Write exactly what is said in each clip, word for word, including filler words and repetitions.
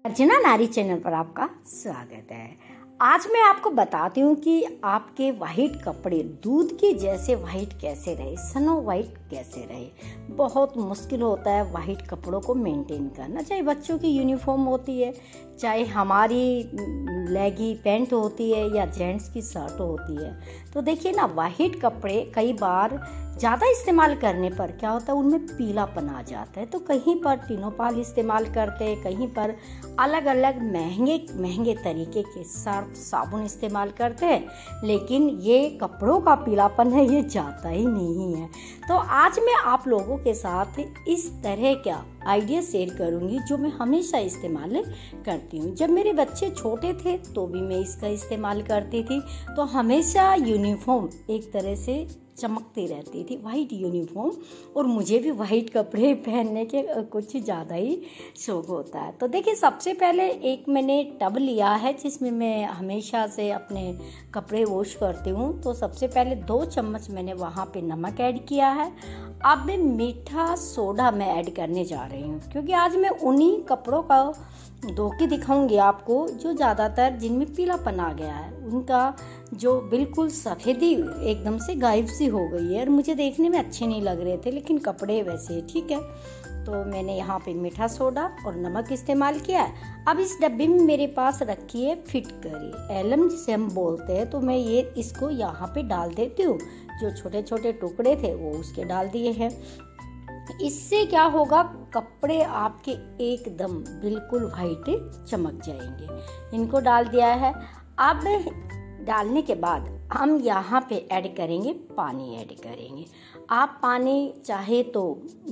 अर्चना नारी चैनल पर आपका स्वागत है। आज मैं आपको बताती हूँ कि आपके वाइट कपड़े दूध के जैसे वाइट कैसे रहे, स्नो वाइट कैसे रहे। बहुत मुश्किल होता है वाइट कपड़ों को मेंटेन करना, चाहे बच्चों की यूनिफॉर्म होती है, चाहे हमारी लेगी पैंट होती है या जेंट्स की शर्ट होती है। तो देखिए ना, वाइट कपड़े कई बार ज़्यादा इस्तेमाल करने पर क्या होता है, उनमें पीलापन आ जाता है। तो कहीं पर टिनोपाल इस्तेमाल करते हैं, कहीं पर अलग अलग महंगे महंगे तरीके के सर्फ साबुन इस्तेमाल करते हैं, लेकिन ये कपड़ों का पीलापन है ये जाता ही नहीं है। तो आज मैं आप लोगों के साथ इस तरह का आइडिया शेयर करूंगी जो मैं हमेशा इस्तेमाल करती हूँ। जब मेरे बच्चे छोटे थे तो भी मैं इसका इस्तेमाल करती थी, तो हमेशा यूनिफॉर्म एक तरह से चमकती रहती थी, वाइट यूनिफॉर्म, और मुझे भी वाइट कपड़े पहनने के कुछ ज़्यादा ही शौक होता है। तो देखिए, सबसे पहले एक मैंने टब लिया है जिसमें मैं हमेशा से अपने कपड़े वॉश करती हूँ। तो सबसे पहले दो चम्मच मैंने वहाँ पे नमक ऐड किया है। अब मैं मीठा सोडा मैं ऐड करने जा रही हूँ, क्योंकि आज मैं उन्हीं कपड़ों का धो के दिखाऊंगी आपको जो ज़्यादातर जिनमें पीलापन आ गया है, उनका जो बिल्कुल सफ़ेदी एकदम से गायब सी हो गई है और मुझे देखने में अच्छे नहीं लग रहे थे, लेकिन कपड़े वैसे ठीक है। तो मैंने यहाँ पे मीठा सोडा और नमक इस्तेमाल किया है। अब इस डब्बे में मेरे पास रखी है फिटकरी, एलम जिसे हम बोलते हैं। तो मैं ये इसको यहाँ पे डाल देती हूँ। जो छोटे छोटे टुकड़े थे वो उसके डाल दिए हैं। इससे क्या होगा, कपड़े आपके एकदम बिल्कुल वाइट चमक जाएंगे। इनको डाल दिया है। अब डालने के बाद हम यहाँ पे ऐड करेंगे पानी ऐड करेंगे। आप पानी चाहे तो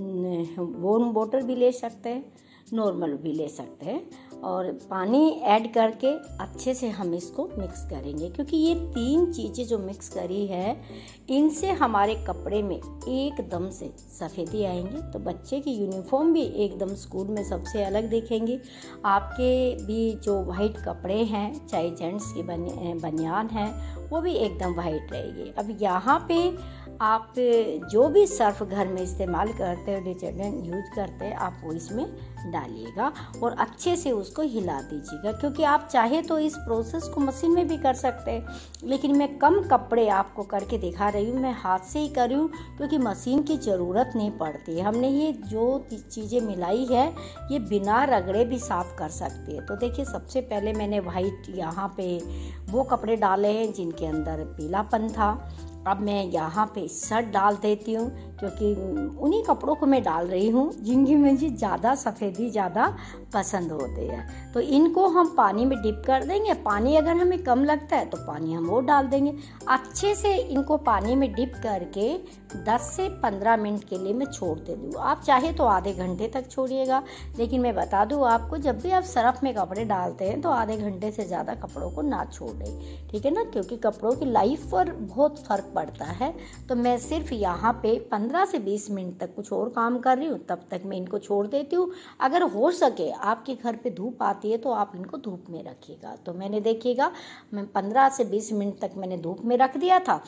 वार्म वाटर भी ले सकते हैं, नॉर्मल भी ले सकते हैं, और पानी ऐड करके अच्छे से हम इसको मिक्स करेंगे, क्योंकि ये तीन चीज़ें जो मिक्स करी है इनसे हमारे कपड़े में एकदम से सफ़ेदी आएंगी। तो बच्चे की यूनिफॉर्म भी एकदम स्कूल में सबसे अलग दिखेंगी। आपके भी जो वाइट कपड़े हैं, चाहे जेंट्स की बनियान है, वो भी एकदम वाइट रहेगी। अब यहाँ पे आप जो भी सर्फ घर में इस्तेमाल करते हो, डिटर्जेंट यूज करते हैं, आप वो इसमें डालिएगा और अच्छे से उसको हिला दीजिएगा। क्योंकि आप चाहे तो इस प्रोसेस को मशीन में भी कर सकते हैं, लेकिन मैं कम कपड़े आपको करके दिखा रही हूँ, मैं हाथ से ही कर रही हूँ, क्योंकि मशीन की ज़रूरत नहीं पड़ती। हमने ये जो चीज़ें मिलाई है ये बिना रगड़े भी साफ़ कर सकती है। तो देखिए, सबसे पहले मैंने वाइट यहाँ पे वो कपड़े डाले हैं जिनके अंदर पीलापन था। अब मैं यहाँ पे शर्ट डाल देती हूँ, क्योंकि उन्हीं कपड़ों को मैं डाल रही हूँ जिनकी मुझे ज़्यादा सफ़ेदी ज़्यादा पसंद होती है। तो इनको हम पानी में डिप कर देंगे। पानी अगर हमें कम लगता है तो पानी हम वो डाल देंगे। अच्छे से इनको पानी में डिप करके दस से पंद्रह मिनट के लिए मैं छोड़ दे दूँ। आप चाहे तो आधे घंटे तक छोड़िएगा, लेकिन मैं बता दूँ आपको, जब भी आप सर्फ में कपड़े डालते हैं तो आधे घंटे से ज़्यादा कपड़ों को ना छोड़ें, ठीक है ना, क्योंकि कपड़ों की लाइफ पर बहुत फ़र्क पड़ता है। तो मैं सिर्फ यहाँ पे पंद्रह से बीस मिनट तक कुछ और काम कर रही हूँ, तब तक मैं इनको छोड़ देती हूँ। अगर हो सके आपके घर पे धूप आती है तो आप इनको धूप में रखिएगा। तो मैंने देखिएगा, मैं पंद्रह से बीस मिनट तक मैंने धूप में रख दिया था।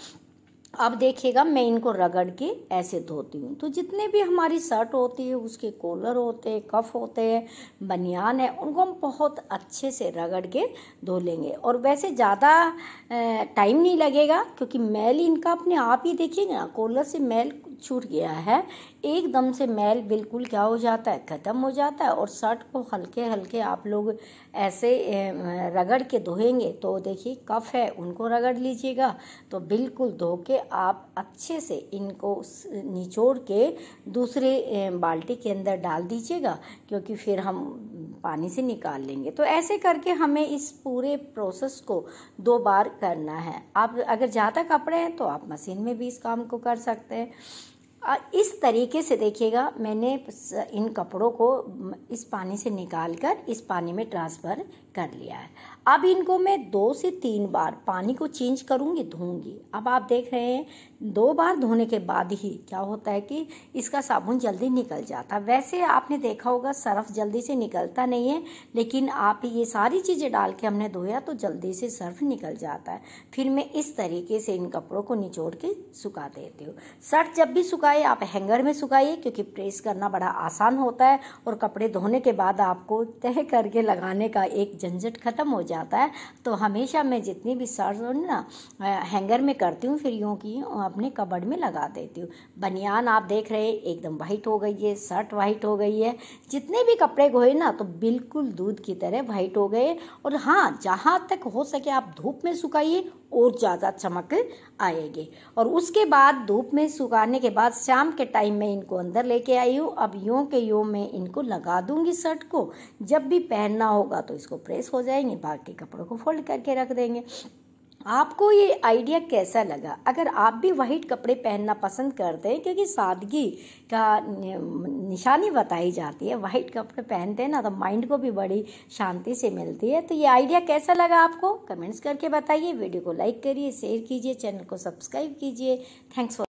अब देखिएगा, मैं इनको रगड़ के ऐसे धोती हूँ। तो जितने भी हमारी शर्ट होती है, उसके कॉलर होते हैं, कफ होते हैं, बनियान है, उनको हम बहुत अच्छे से रगड़ के धो लेंगे। और वैसे ज़्यादा टाइम नहीं लगेगा, क्योंकि मैल इनका अपने आप ही देखिएगा ना, कॉलर से मैल छूट गया है, एकदम से मैल बिल्कुल क्या हो जाता है, ख़त्म हो जाता है। और शर्ट को हल्के हल्के आप लोग ऐसे रगड़ के धोएंगे तो देखिए, कफ है उनको रगड़ लीजिएगा, तो बिल्कुल धो के आप अच्छे से इनको निचोड़ के दूसरे बाल्टी के अंदर डाल दीजिएगा, क्योंकि फिर हम पानी से निकाल लेंगे। तो ऐसे करके हमें इस पूरे प्रोसेस को दो बार करना है। आप अगर ज़्यादा कपड़े हैं तो आप मशीन में भी इस काम को कर सकते हैं। इस तरीके से देखिएगा, मैंने इन कपड़ों को इस पानी से निकाल कर इस पानी में ट्रांसफ़र कर लिया है। अब इनको मैं दो से तीन बार पानी को चेंज करूँगी, धोऊंगी। अब आप देख रहे हैं, दो बार धोने के बाद ही क्या होता है कि इसका साबुन जल्दी निकल जाता है। वैसे आपने देखा होगा सर्फ जल्दी से निकलता नहीं है, लेकिन आप ये सारी चीज़ें डाल के हमने धोया तो जल्दी से सर्फ निकल जाता है। फिर मैं इस तरीके से इन कपड़ों को निचोड़ के सुखा देती हूँ। शर्ट जब भी सुखा सुखाए, आप हैंगर में सुखाइए, क्योंकि प्रेस करना बड़ा आसान होता है और कपड़े धोने के बाद आपको तह करके लगाने का एक झंझट खत्म हो जाता है। तो हमेशा मैं जितनी भी शर्ट ना हैंगर में करती हूँ, फिर यूँ की अपने कबर्ड में लगा देती हूँ। बनियान आप देख रहे हैं एकदम वाइट हो गई है, शर्ट वाइट हो गई है, जितने भी कपड़े धोए ना तो बिल्कुल दूध की तरह वाइट हो गए। और हाँ, जहाँ तक हो सके आप धूप में सुखाइए और ज़्यादा चमक आएगी। और उसके बाद धूप में सुखाने के बाद शाम के टाइम में इनको अंदर लेके आई हूँ। अब यूँ के यूँ मैं इनको लगा दूंगी शर्ट को, जब भी पहनना होगा तो इसको प्रेस हो जाएंगे, बाकी कपड़ों को फोल्ड करके रख देंगे। आपको ये आइडिया कैसा लगा? अगर आप भी वाइट कपड़े पहनना पसंद करते हैं, क्योंकि सादगी का निशानी बताई जाती है, वाइट कपड़े पहनते हैं ना तो माइंड को भी बड़ी शांति से मिलती है। तो ये आइडिया कैसा लगा आपको? कमेंट्स करके बताइए। वीडियो को लाइक करिए, शेयर कीजिए, चैनल को सब्सक्राइब कीजिए। Thanks for